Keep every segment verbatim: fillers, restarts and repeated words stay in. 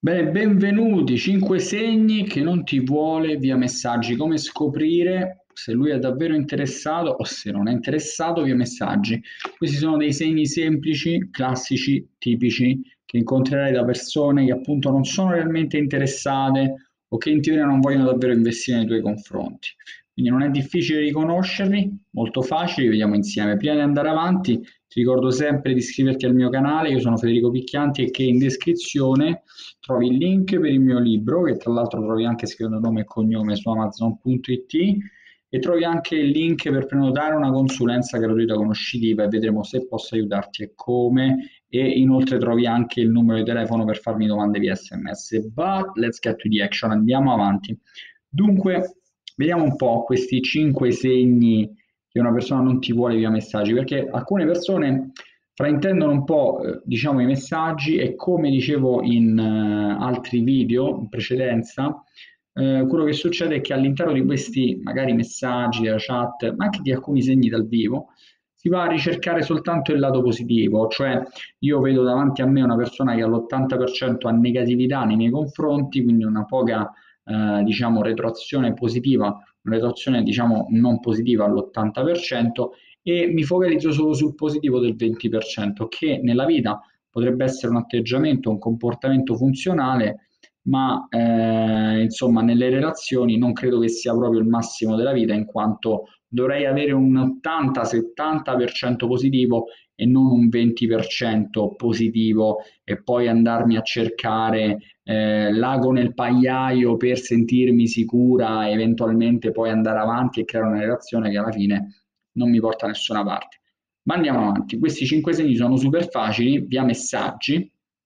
Bene, benvenuti, cinque segni che non ti vuole via messaggi, come scoprire se lui è davvero interessato o se non è interessato via messaggi. Questi sono dei segni semplici, classici, tipici, che incontrerai da persone che appunto non sono realmente interessate o che in teoria non vogliono davvero investire nei tuoi confronti. Quindi non è difficile riconoscerli, molto facile, vediamo insieme. Prima di andare avanti, ti ricordo sempre di iscriverti al mio canale, io sono Federico Picchianti e che in descrizione trovi il link per il mio libro, che tra l'altro trovi anche scritto nome e cognome su amazon punto it, e trovi anche il link per prenotare una consulenza gratuita conoscitiva e vedremo se posso aiutarti e come, e inoltre trovi anche il numero di telefono per farmi domande via sms. But let's get to the action, andiamo avanti. Dunque, vediamo un po' questi cinque segni che una persona non ti vuole via messaggi, perché alcune persone fraintendono un po', eh, diciamo, i messaggi e come dicevo in eh, altri video in precedenza, eh, quello che succede è che all'interno di questi magari messaggi, della chat, ma anche di alcuni segni dal vivo, si va a ricercare soltanto il lato positivo, cioè io vedo davanti a me una persona che all'ottanta per cento ha negatività nei miei confronti, quindi una poca, eh, diciamo, retroazione positiva, una retroazione, diciamo, non positiva all'ottanta per cento, e mi focalizzo solo sul positivo del venti per cento, che nella vita potrebbe essere un atteggiamento, un comportamento funzionale, ma eh, insomma nelle relazioni non credo che sia proprio il massimo della vita, in quanto dovrei avere un ottanta settanta per cento positivo e non un venti per cento positivo e poi andarmi a cercare eh, l'ago nel pagliaio per sentirmi sicura, eventualmente poi andare avanti e creare una relazione che alla fine non mi porta da nessuna parte. Ma andiamo avanti. Questi cinque segni sono super facili, via messaggi.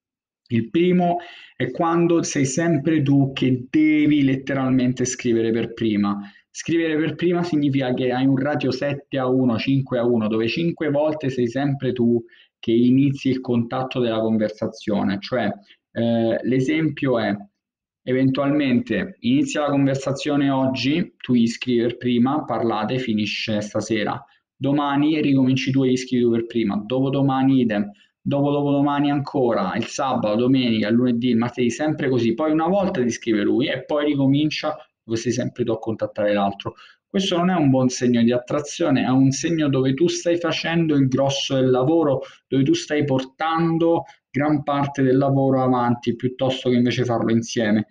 Il primo è quando sei sempre tu che devi letteralmente scrivere per prima. Scrivere per prima significa che hai un ratio sette a uno, cinque a uno, dove cinque volte sei sempre tu che inizi il contatto della conversazione. Cioè, eh, l'esempio è, eventualmente inizia la conversazione oggi, tu gli scrivi per prima, parlate, finisce stasera. Domani ricominci tu e gli scrivi tu per prima, dopodomani idem, dopo dopodomani ancora, il sabato, domenica, il lunedì, il martedì, sempre così. Poi una volta ti scrive lui e poi ricomincia dove sei sempre tu a contattare l'altro. Questo non è un buon segno di attrazione, è un segno dove tu stai facendo il grosso del lavoro, dove tu stai portando gran parte del lavoro avanti, piuttosto che invece farlo insieme.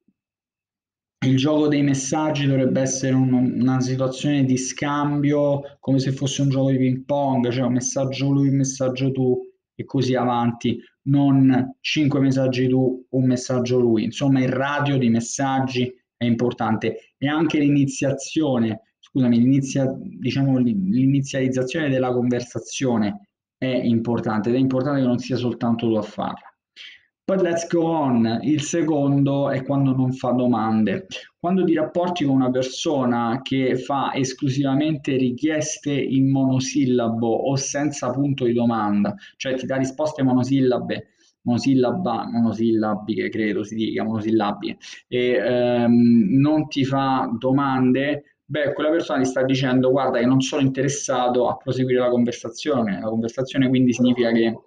Il gioco dei messaggi dovrebbe essere un- una situazione di scambio, come se fosse un gioco di ping pong, cioè un messaggio lui, un messaggio tu e così avanti, non cinque messaggi tu, un messaggio lui. Insomma, il radio di messaggi è importante e anche l'iniziazione, scusami, l'inizia- diciamo, l'inizializzazione della conversazione è importante ed è importante che non sia soltanto tu a farla. Poi let's go on. Il secondo è quando non fa domande. Quando ti rapporti con una persona che fa esclusivamente richieste in monosillabo o senza punto di domanda, cioè ti dà risposte monosillabe, monosillaba, monosillabiche, credo si dica, monosillabiche, e ehm, non ti fa domande, beh, quella persona ti sta dicendo, guarda, che non sono interessato a proseguire la conversazione. La conversazione quindi significa che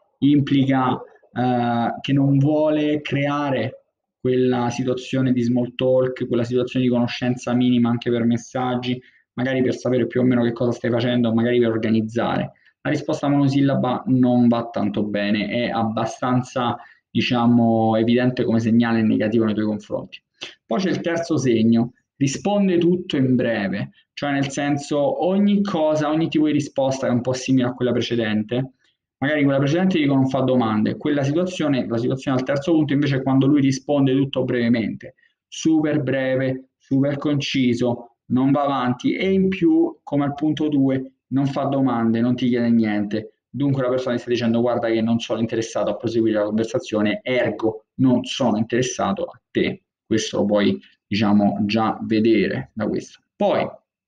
implica eh, che non vuole creare quella situazione di small talk, quella situazione di conoscenza minima anche per messaggi, magari per sapere più o meno che cosa stai facendo, magari per organizzare. La risposta monosillaba non va tanto bene, è abbastanza, diciamo, evidente come segnale negativo nei tuoi confronti. Poi c'è il terzo segno, risponde tutto in breve, cioè nel senso ogni cosa, ogni tipo di risposta che è un po' simile a quella precedente, magari quella precedente dico non fa domande, quella situazione, la situazione al terzo punto invece è quando lui risponde tutto brevemente, super breve, super conciso, non va avanti e in più, come al punto due, non fa domande, non ti chiede niente. Dunque la persona ti sta dicendo guarda che non sono interessato a proseguire la conversazione, ergo non sono interessato a te. Questo lo puoi, diciamo, già vedere da questo. Poi,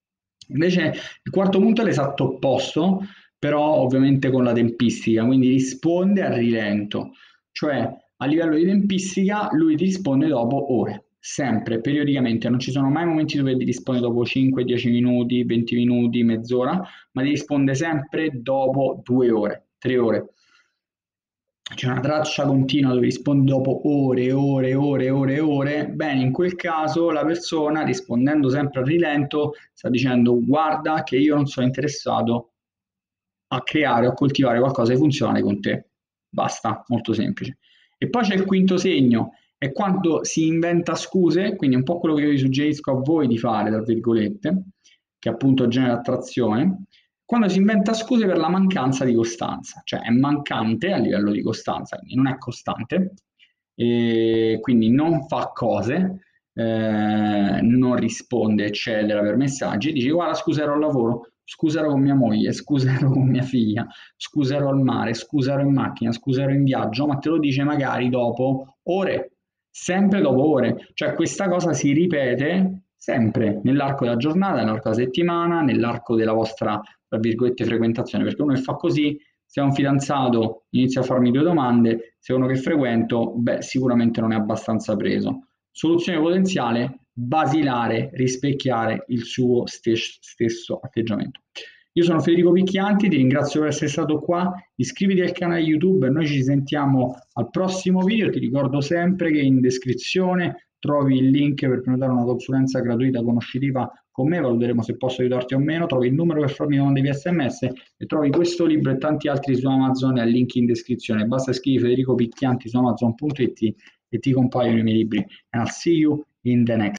invece, il quarto punto è l'esatto opposto, però ovviamente con la tempistica, quindi risponde a rilento, cioè a livello di tempistica lui ti risponde dopo ore, sempre, periodicamente, non ci sono mai momenti dove ti risponde dopo cinque dieci minuti, venti minuti, mezz'ora, ma ti risponde sempre dopo due ore, tre ore. c'è una traccia continua dove rispondi dopo ore e ore e ore e ore e ore, bene, in quel caso la persona, rispondendo sempre a rilento, sta dicendo guarda che io non sono interessato a creare o coltivare qualcosa di funzionale con te. Basta, molto semplice. E poi c'è il quinto segno, è quando si inventa scuse, quindi è un po' quello che io vi suggerisco a voi di fare, tra virgolette, che appunto genera attrazione, quando si inventa scuse per la mancanza di costanza, cioè è mancante a livello di costanza, quindi non è costante, e quindi non fa cose, eh, non risponde, eccetera, per messaggi, dici guarda scusa ero al lavoro, scusa ero con mia moglie, scusa ero con mia figlia, scusa ero al mare, scusa ero in macchina, scusa ero in viaggio, ma te lo dice magari dopo ore, sempre dopo ore, cioè questa cosa si ripete sempre nell'arco della giornata, nell'arco della settimana, nell'arco della vostra, tra virgolette, frequentazione, perché uno che fa così, se è un fidanzato inizia a farmi due domande, se è uno che frequento, beh, sicuramente non è abbastanza preso. Soluzione potenziale, basilare, rispecchiare il suo stesso, stesso atteggiamento. Io sono Federico Picchianti, ti ringrazio per essere stato qua, iscriviti al canale YouTube e noi ci sentiamo al prossimo video. Ti ricordo sempre che in descrizione trovi il link per prenotare una consulenza gratuita conoscitiva con me, valuteremo se posso aiutarti o meno, trovi il numero per farmi domande via sms e trovi questo libro e tanti altri su Amazon e al link in descrizione. Basta scrivere Federico Picchianti su amazon punto it e ti compaiono i miei libri. And I'll see you in the next